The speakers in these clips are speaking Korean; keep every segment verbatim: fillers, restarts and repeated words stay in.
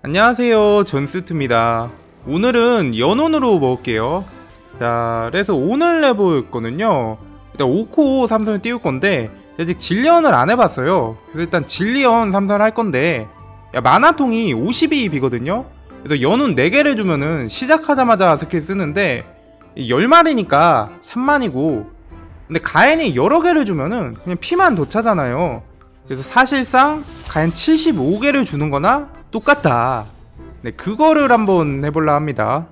안녕하세요, 존스투입니다. 오늘은 연온으로 먹을게요. 자, 그래서 오늘 해볼 거는요, 일단 오 코 삼선을 띄울 건데 아직 질리언을 안 해봤어요. 그래서 일단 질리언 삼선을 할 건데, 야, 마나통이 오십이 비거든요. 그래서 연운 네 개를 주면은 시작하자마자 스킬 쓰는데 열 마리니까 삼만이고, 근데 가엔이 여러 개를 주면은 그냥 피만 더 차잖아요. 그래서 사실상 가엔 칠십오 개를 주는 거나 똑같다. 네, 그거를 한번 해볼라 합니다.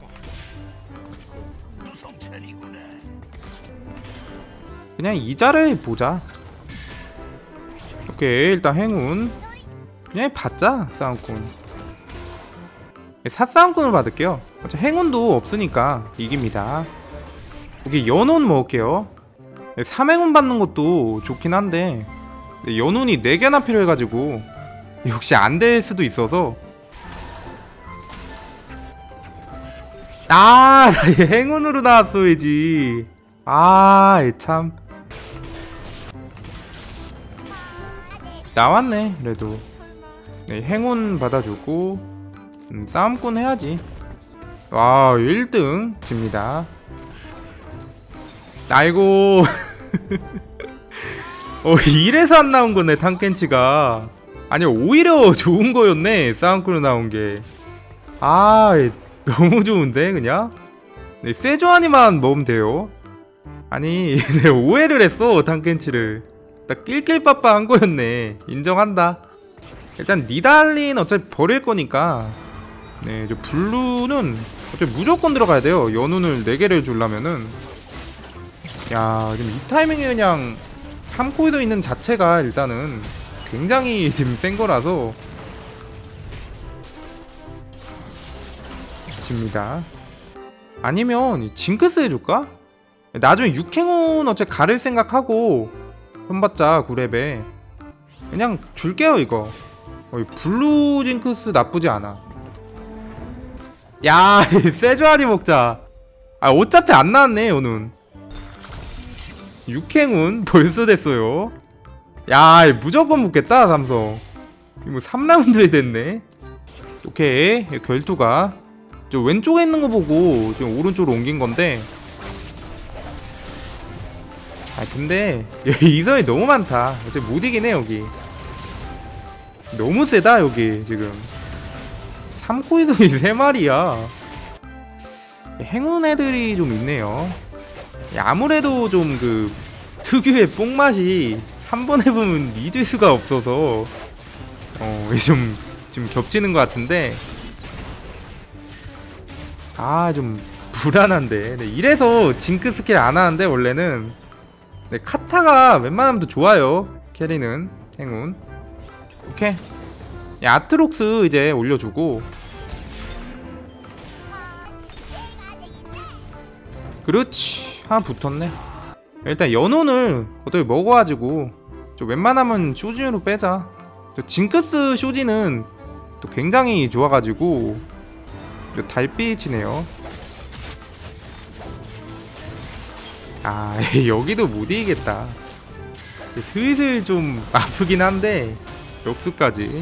그냥 이자를 보자. 오케이, 일단 행운 그냥 받자. 싸움꾼 사싸움꾼을 받을게요. 행운도 없으니까 이깁니다. 오케이, 연운 먹을게요. 삼행운 받는 것도 좋긴 한데 연운이 네 개나 필요해가지고 역시 안 될 수도 있어서. 아, 나 행운으로 나왔어야지. 아, 참. 나왔네, 그래도. 네, 행운 받아주고, 음, 싸움꾼 해야지. 와, 일 등 집니다. 아이고. 어, 이래서 안 나온 거네, 탕켄치가. 아니, 오히려 좋은 거였네, 싸움꾼으로 나온 게. 아, 너무 좋은데, 그냥? 네, 세조아니만 먹으면 돼요. 아니, 내가 오해를 했어, 탕켄치를. 딱 낄낄빠빠 한 거였네. 인정한다. 일단, 니달린 어차피 버릴 거니까. 네, 저 블루는 어차피 무조건 들어가야 돼요. 연운을 네 개를 주려면은. 야, 지금 이 타이밍에 그냥 삼 코에도 있는 자체가 일단은 굉장히 지금 센 거라서 집니다. 아니면 징크스 해줄까? 나중에 육행운 어차피 가를 생각하고 손봤자 구 렙에 그냥 줄게요. 이거 어, 블루 징크스 나쁘지 않아. 야, 세주아리 먹자. 아, 어차피 안 나왔네 오늘. 육행운 벌써 됐어요. 야, 무조건 붙겠다 삼성. 이거 삼 라운드에 됐네. 오케이, 결투가 저 왼쪽에 있는 거 보고 지금 오른쪽으로 옮긴 건데. 아, 근데 이선이 너무 많다. 어차피 못 이기네 여기. 너무 세다 여기 지금. 삼 코 이선이 세 마리야. 행운 애들이 좀 있네요. 아무래도 좀 그 특유의 뽕맛이 한 번 해보면 잊을 수가 없어서 어, 좀, 좀 겹치는 것 같은데. 아, 좀 불안한데. 네, 이래서 징크 스킬 안 하는데 원래는. 네, 카타가 웬만하면 더 좋아요. 캐리는 행운. 오케이. 야, 아트록스 이제 올려주고. 그렇지, 하나 붙었네. 일단 연운을 어떻게 먹어가지고 좀 웬만하면 쇼진으로 빼자. 징크스 쇼진은 또 굉장히 좋아가지고 달빛이네요. 아, 여기도 못 이기겠다. 슬슬 좀 아프긴 한데 역수까지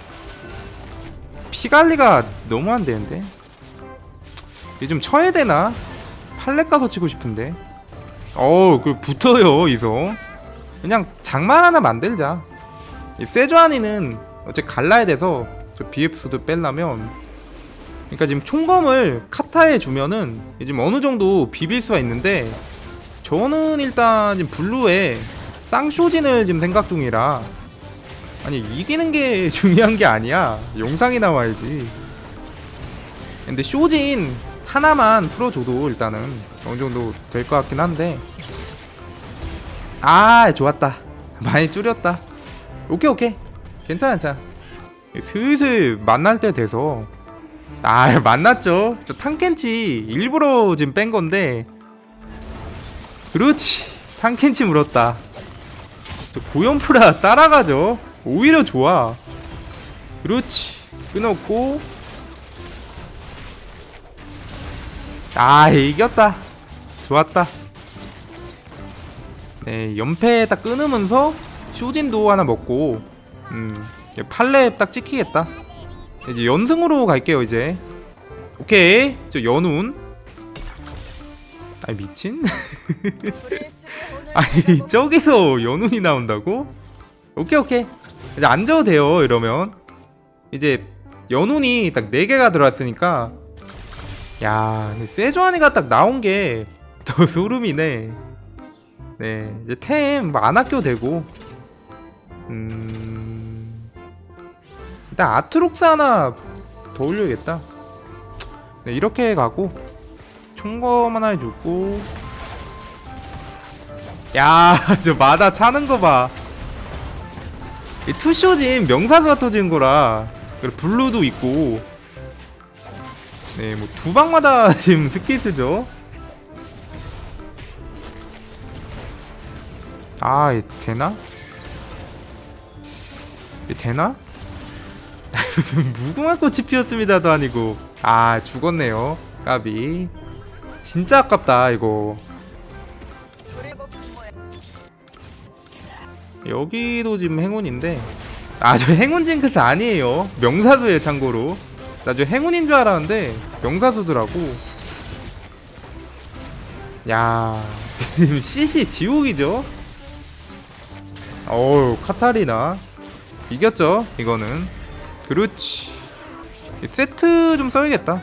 피관리가 너무 안되는데. 이게 좀 쳐야 되나? 팔렙 가서 치고 싶은데. 어우, 그 붙어요 이성. 그냥 장만 하나 만들자. 이 세주아니는 어차피 갈라야 돼서 저 비에프도 빼려면. 그러니까 지금 총검을 카타에 주면은 지금 어느정도 비빌 수가 있는데, 저는 일단 지금 블루에 쌍쇼진을 지금 생각 중이라. 아니, 이기는 게 중요한 게 아니야. 영상이 나와야지. 근데 쇼진 하나만 풀어줘도 일단은 어느정도 될 것 같긴 한데. 아, 좋았다. 많이 줄였다. 오케이 오케이, 괜찮아 괜찮아. 슬슬 만날 때 돼서. 아, 만났죠. 저 탕켄치 일부러 지금 뺀 건데. 그렇지, 탕켄치 물었다. 저 고연프라 따라가죠. 오히려 좋아. 그렇지, 끊었고. 아, 이겼다. 좋았다. 네, 연패 딱 끊으면서 쇼진도 하나 먹고, 음, 팔렙 딱 찍히겠다. 이제 연승으로 갈게요 이제. 오케이 저 연운. 아니 미친? 아니 저기서 연운이 나온다고? 오케이 오케이 이제 안 져도 돼요 이러면. 이제 연운이 딱 네 개가 들어왔으니까. 야 세조안이가 딱 나온게 더 소름이네. 네 이제 템 뭐 안 아껴도 되고. 음 일단 아트록스 하나 더 올려야겠다. 네 이렇게 가고 총검 하나 해주고. 야 저 마다 차는 거봐. 이 투쇼진 명사수가 터지는 거라. 그리고 블루도 있고. 네 뭐 두 방마다 지금 스킬 쓰죠. 아 이 되나? 이 되나? 무슨 무궁화 꽃이 피었습니다도 아니고. 아 죽었네요 까비. 진짜 아깝다 이거. 여기도 지금 행운인데. 아 저 행운 징크스 아니에요. 명사수예요 참고로. 나 저 행운인 줄 알았는데 명사수더라고. 야 지금 씨씨 지옥이죠. 어우 카타리나 이겼죠 이거는. 그렇지. 세트 좀 써야겠다.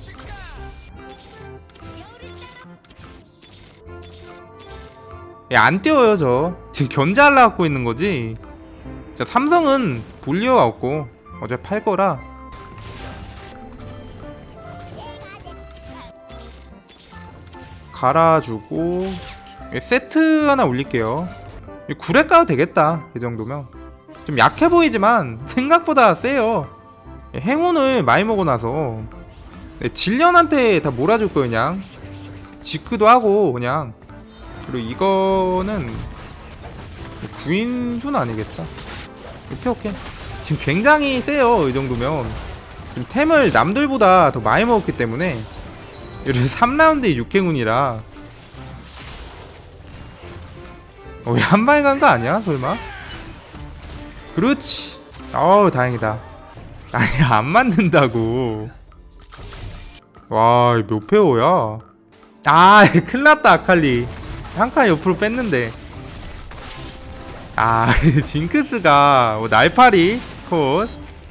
야, 안 띄워요 저. 지금 견제하려 갖고 있는 거지. 자, 삼성은 볼 리어가 없고 어차피 팔 거라. 갈아주고 세트 하나 올릴게요. 구 렙 가도 되겠다 이 정도면. 좀 약해 보이지만 생각보다 세요. 행운을 많이 먹어 놔서. 질련한테 다 몰아줄 거예요 그냥. 지크도 하고 그냥. 그리고 이거는 구인수는 아니겠다. 오케이 오케이. 지금 굉장히 세요 이 정도면. 지금 템을 남들보다 더 많이 먹었기 때문에. 이래 삼 라운드에 육 행운이라. 어, 왜 한 방에 간 거 아니야 설마? 그렇지. 어우 다행이다. 아니 안 맞는다고. 와 몇 페어야. 아 큰일났다 아칼리. 한 칸 옆으로 뺐는데. 아 징크스가 어, 날파리 컷.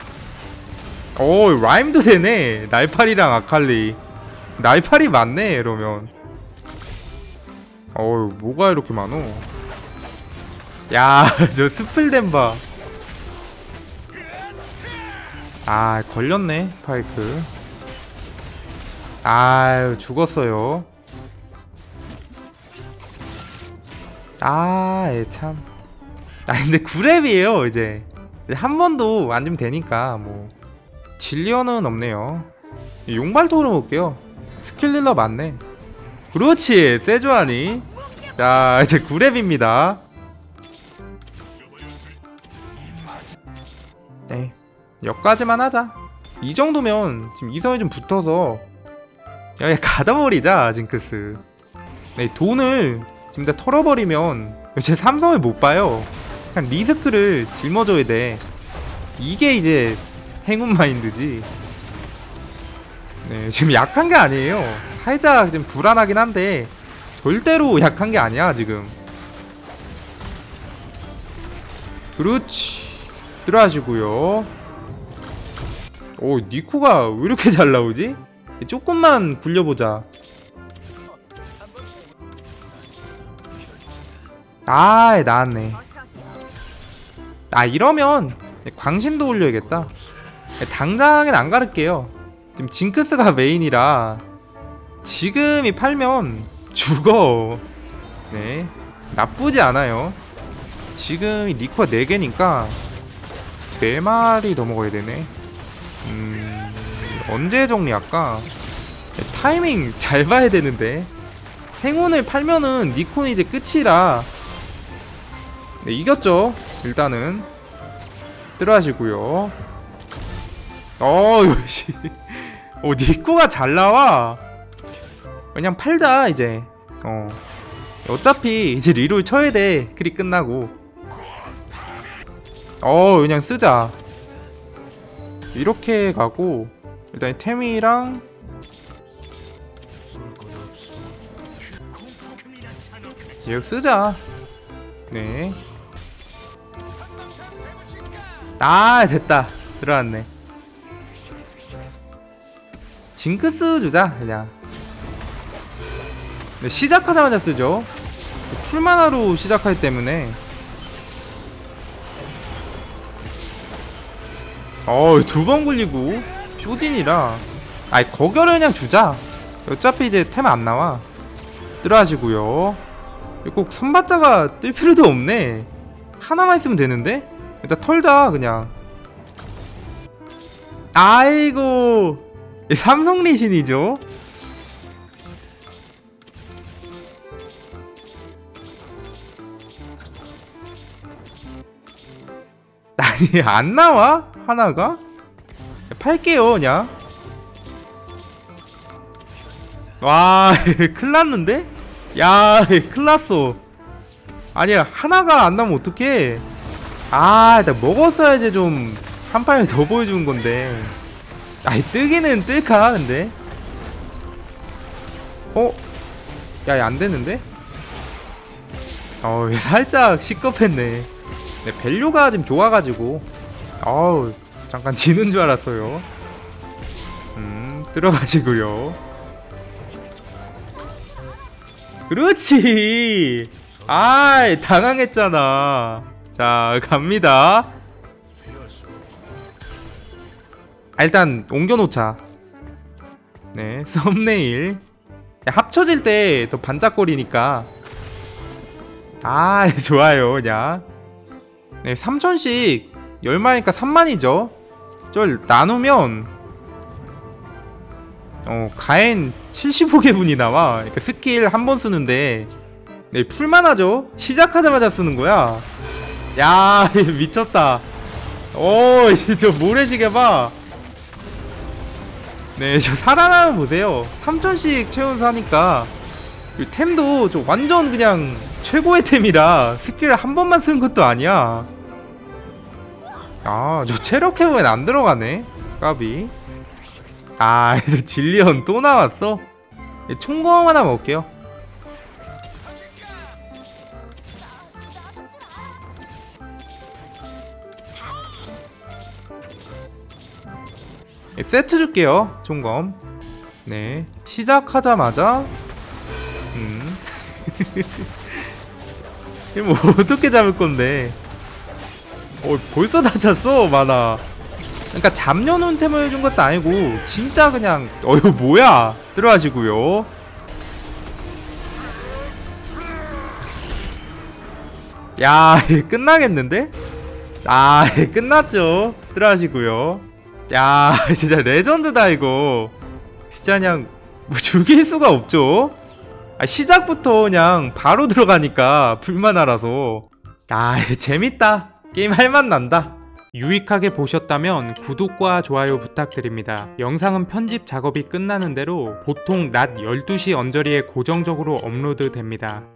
오 라임도 되네. 날파리랑 아칼리. 날파리 맞네 이러면. 어우 뭐가 이렇게 많어. 야 저 스플댐바. 아 걸렸네 파이크. 아유 죽었어요. 아 참. 아 근데 구 렙이에요 이제. 한 번도 안 주면 되니까 뭐. 질리언은 없네요. 용발토로 볼게요. 스킬릴러 맞네. 그렇지 세조아니. 자 이제 구 렙입니다. 네 여기까지만 하자. 이 정도면 지금 이성이 좀 붙어서 여기 가둬버리자 징크스. 네 돈을 지금 다 털어버리면 제 삼성을 못봐요. 그냥 리스크를 짊어져야 돼. 이게 이제 행운 마인드지. 네 지금 약한게 아니에요. 살짝 지금 불안하긴 한데 절대로 약한게 아니야 지금. 그렇지. 들어가시고요. 오 니코가 왜 이렇게 잘 나오지? 조금만 굴려보자. 아 나왔네. 아 이러면 광신도 올려야겠다. 당장엔 안 가를게요. 지금 징크스가 메인이라. 지금이 팔면 죽어. 네 나쁘지 않아요. 지금 니코가 네 개니까 네 마리 더 먹어야 되네. 음 언제 정리할까? 타이밍 잘 봐야 되는데. 행운을 팔면은 니코는 이제 끝이라. 네 이겼죠 일단은. 들어가시고요. 어우 씨. 어 니코가 잘 나와. 그냥 팔자 이제. 어 어차피 이제 리롤 쳐야 돼. 크리 끝나고. 어 그냥 쓰자. 이렇게 가고 일단 이 태미랑 이거 쓰자. 네. 아 됐다. 들어왔네. 징크스 주자 그냥. 네, 시작하자마자 쓰죠. 풀만화로 시작하기 때문에. 어, 두 번 굴리고 쇼딘이라. 아이 거결을 그냥 주자. 어차피 이제 템 안 나와. 들어가시고요. 꼭 선발자가 뜰 필요도 없네. 하나만 있으면 되는데? 일단 털자 그냥. 아이고 삼성 리신이죠. 아니 안 나와? 하나가? 팔게요 그냥. 와 큰일났는데? 야 큰일났어. 아니 하나가 안 나오면 어떡해. 아 일단 먹었어야지. 좀 한 판을 더 보여주는 건데. 아이 뜨기는 뜰까 근데. 어? 야 야 안되는데? 어 살짝 시겁했네. 네, 밸류가 좀 좋아가지고. 어우 잠깐 지는 줄 알았어요. 음 들어가시고요. 그렇지. 아이 당황했잖아. 자 갑니다. 아, 일단 옮겨놓자. 네 썸네일. 야, 합쳐질 때 더 반짝거리니까. 아 좋아요 그냥. 네 삼천씩 열 마리니까 삼만이죠 절 나누면 어 가엔 칠십오 개분이 나와. 그러니까 스킬 한 번 쓰는데 네 풀만하죠. 시작하자마자 쓰는 거야. 야 미쳤다. 오 저 모래시계 봐. 네 저 살아나면 보세요. 삼천씩 채운서 하니까 템도 저 완전 그냥 최고의 템이라 스킬 한 번만 쓰는 것도 아니야. 아 저 체력 회복엔 안 들어가네. 까비. 아 저 질리언 또 나왔어. 총검 하나 먹을게요. 세트 줄게요. 총검. 네 시작하자마자 음 이거 뭐 어떻게 잡을 건데. 어 벌써 다쳤어 만화. 그러니까 잡려놓은 템을 해준 것도 아니고 진짜 그냥. 어 이거 뭐야. 들어가시고요. 야 끝나겠는데? 아 끝났죠. 들어가시고요. 야 진짜 레전드다 이거. 진짜 그냥 뭐 죽일 수가 없죠. 아, 시작부터 그냥 바로 들어가니까 불만하라서. 아 재밌다. 게임 할맛 난다. 유익하게 보셨다면 구독과 좋아요 부탁드립니다. 영상은 편집 작업이 끝나는 대로 보통 낮 열두 시 언저리에 고정적으로 업로드 됩니다.